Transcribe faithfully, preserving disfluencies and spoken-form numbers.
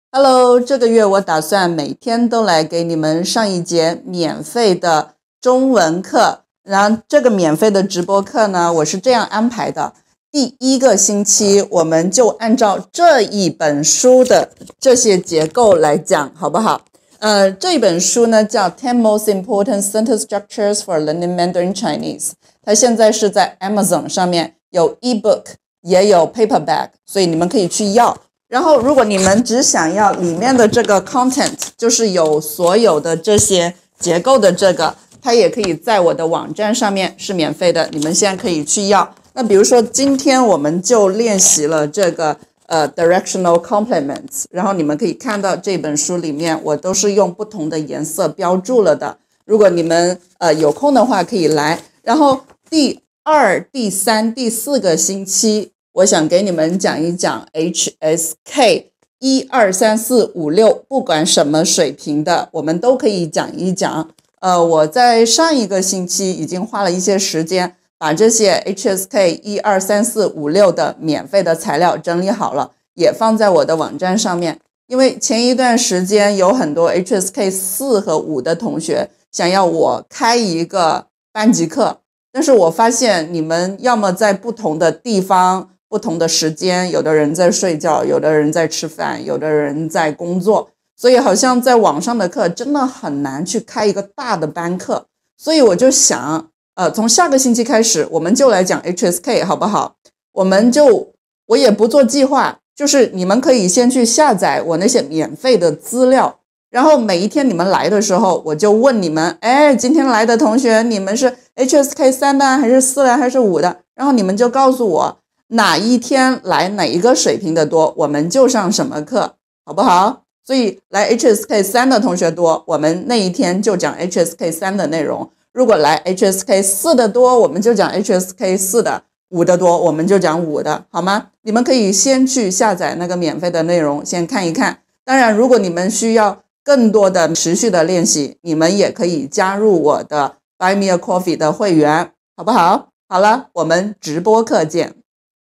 Hello，这个月我打算每天都来给你们上一节免费的中文课。然后这个免费的直播课呢，我是这样安排的：第一个星期我们就按照这一本书的这些结构来讲，好不好？呃，这一本书呢叫《ten Most Important Sentence Structures for Learning Mandarin Chinese》，它现在是在 Amazon 上面有 ebook 也有 paperback， 所以你们可以去要。然后如果你们只想要里面的这个 content， 就是有所有的这些结构的这个，它也可以在我的网站上面是免费的，你们现在可以去要。那比如说今天我们就练习了这个呃 directional complements， 然后你们可以看到这本书里面我都是用不同的颜色标注了的，如果你们呃有空的话可以来。然后第二、第三、第四个星期我想给你们讲一讲 H S K 一二三四五六，不管什么水平的我们都可以讲一讲。呃，我在上一个星期已经花了一些时间把这些 H S K 一二三四五六的免费的材料整理好了，也放在我的网站上面。因为前一段时间有很多 H S K 四和五的同学想要我开一个班级课，但是我发现你们要么在不同的地方不同的时间，有的人在睡觉，有的人在吃饭，有的人在工作，所以好像在网上的课真的很难去开一个大的班课。所以我就想呃，从下个星期开始我们就来讲 H S K 好不好？我们就我也不做计划，就是你们可以先去下载我那些免费的资料，然后每一天你们来的时候我就问你们，哎，今天来的同学你们是 H S K 三的还是四的还是五的，然后你们就告诉我哪一天来哪一个水平的多，我们就上什么课，好不好？所以来 H S K 三的同学多，我们那一天就讲 H S K 三的内容，如果来 H S K 四的多，我们就讲 H S K 四的，五的多我们就讲五的，好吗？你们可以先去下载那个免费的内容先看一看，当然如果你们需要更多的持续的练习，你们也可以加入我的 Buy Me a Coffee 的会员，好不好？好了，我们直播课见。